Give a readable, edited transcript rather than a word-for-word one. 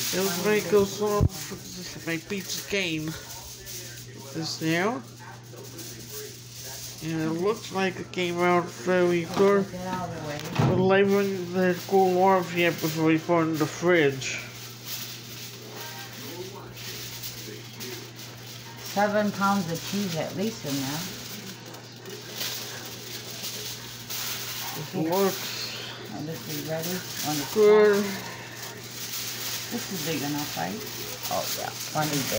It was very calzone for my pizza came. This now. And it looks like it came out very good. But leaving the cool warmth yet before we put it in the fridge. 7 pounds of cheese at least in there. It looks and this is ready on the good. This is big enough, right? Oh yeah, plenty big.